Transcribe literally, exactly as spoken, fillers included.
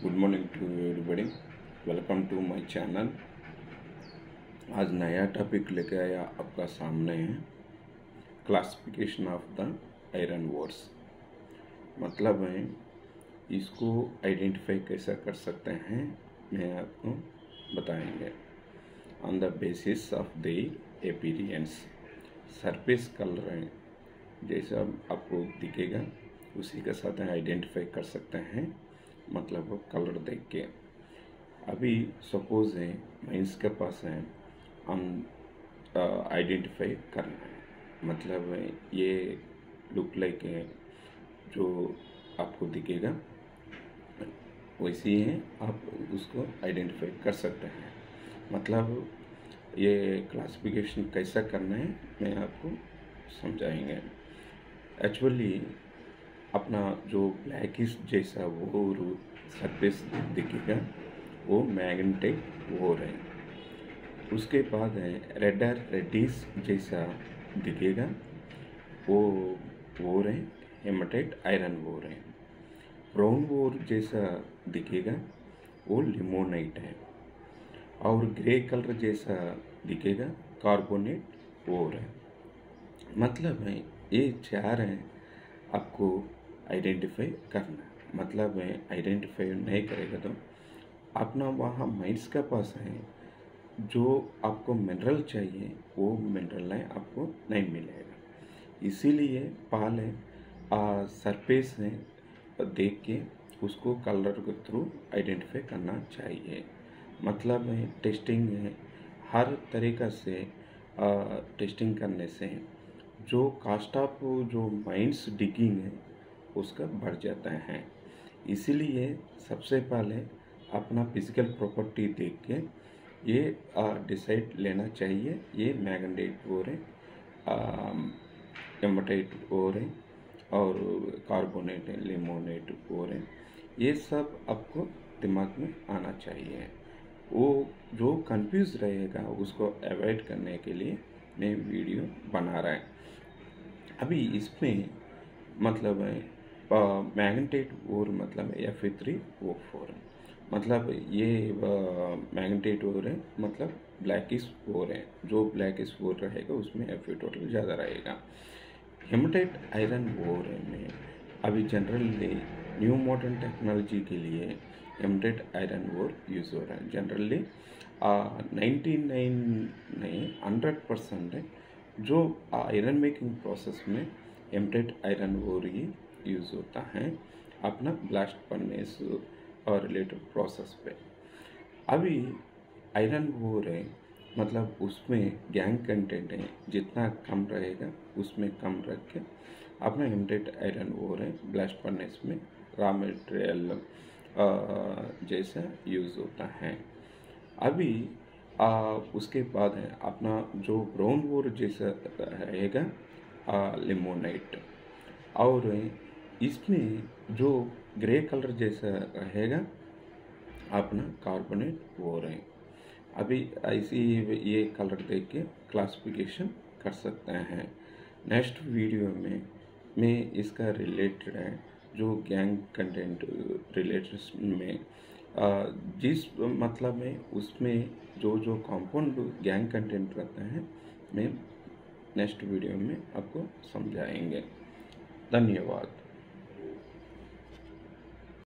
Good morning to everybody, welcome to my channel. आज नया topic लेके आया आपका सामने है classification of the iron ores. मतलब है इसको आइडेंटिफाई कैसे कर सकते हैं मैं आपको बताएंगे। On the basis of the appearance, surface colour है जैसा आपको दिखेगा उसी के साथ आइडेंटिफाई कर सकते हैं। मतलब कलर देख के अभी सपोज है माइंस के पास है हम आइडेंटिफाई करना है। मतलब ये लुक लाइक है जो आपको दिखेगा वैसे ही है, आप उसको आइडेंटिफाई कर सकते हैं। मतलब ये क्लासिफिकेशन कैसा करना है मैं आपको समझाएंगे। एक्चुअली अपना जो ब्लैकिश जैसा वो सरफेस दिखेगा वो मैग्नेटिक ओर है। उसके बाद है रेडर रेडिश जैसा दिखेगा वो ओर है हेमाटाइट आयरन ओर है। ब्राउन ओर जैसा दिखेगा वो लिमोनाइट है। और ग्रे कलर जैसा दिखेगा कार्बोनेट ओर है। मतलब है ये चार हैं आपको आइडेंटिफाई करना। मतलब है आइडेंटिफाई नहीं करेगा तो अपना वहाँ माइंड्स का पास है जो आपको मिनरल चाहिए वो मिनरल है आपको नहीं मिलेगा। इसीलिए पहले सरफेस है देख के उसको कलर के थ्रू आइडेंटिफाई करना चाहिए। मतलब है टेस्टिंग है हर तरीक़ा से आ, टेस्टिंग करने से जो कास्ट ऑफ जो माइंस डिगिंग है उसका बढ़ जाता है। इसीलिए सबसे पहले अपना फिजिकल प्रॉपर्टी देख के ये डिसाइड लेना चाहिए ये मैग्नेटाइट ओर है, हेमाटाइट ओर है और कार्बोनेट है, लिमोनेट ओर है। ये सब आपको दिमाग में आना चाहिए। वो जो कंफ्यूज रहेगा उसको अवॉइड करने के लिए मैं वीडियो बना रहा है। अभी इसमें मतलब है मैग्नेटाइट ओर मतलब F A three O four. मतलब ये मैग्नेटाइट ओर है मतलब ब्लैकिश ओर है। जो ब्लैकिश ओर रहेगा उसमें एफ ए टोटल ज़्यादा रहेगा। हेमाटाइट आयरन ओर में अभी जनरली न्यू मॉडर्न टेक्नोलॉजी के लिए हेमाटाइट आयरन ओर यूज़ हो रहा है। जनरली नाइन्टी नाइन नहीं हंड्रेड परसेंट है जो आयरन मेकिंग प्रोसेस में हेमाटाइट आयरन ओर ही यूज़ होता है अपना ब्लास्ट फर्नेस और रिलेटेड प्रोसेस पे। अभी आयरन ओर है मतलब उसमें गैंग कंटेंट है जितना कम रहेगा उसमें कम रख के अपना हेमाटाइट आयरन ओर है ब्लास्ट फर्नेस में रॉ मटेरियल जैसा यूज़ होता है। अभी आ, उसके बाद है अपना जो ब्राउन ओर जैसा रहेगा लिमोनाइट। और इसमें जो ग्रे कलर जैसा रहेगा अपना कार्बोनेट ओर है। अभी ऐसी ये कलर देख के क्लासिफिकेशन कर सकते हैं। नेक्स्ट वीडियो में मैं इसका रिलेटेड है जो गैंग कंटेंट रिलेटेड में जिस मतलब में उसमें जो जो कंपाउंड गैंग कंटेंट रहता है मैं नेक्स्ट वीडियो में आपको समझाएंगे। धन्यवाद।